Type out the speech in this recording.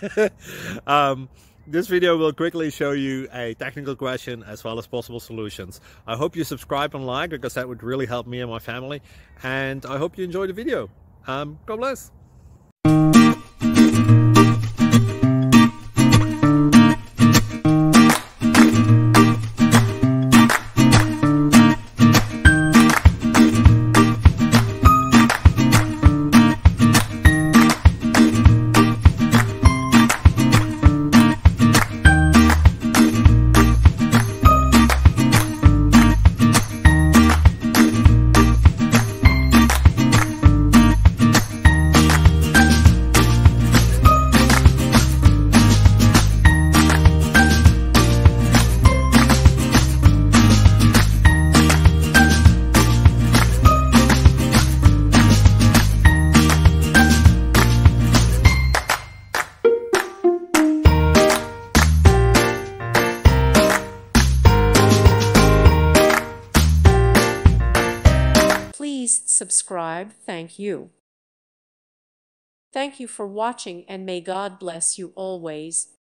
This video will quickly show you a technical question as well as possible solutions. I hope you subscribe and like, because that would really help me and my family. And I hope you enjoy the video. God bless. Please subscribe. Thank you. Thank you for watching, and may God bless you always.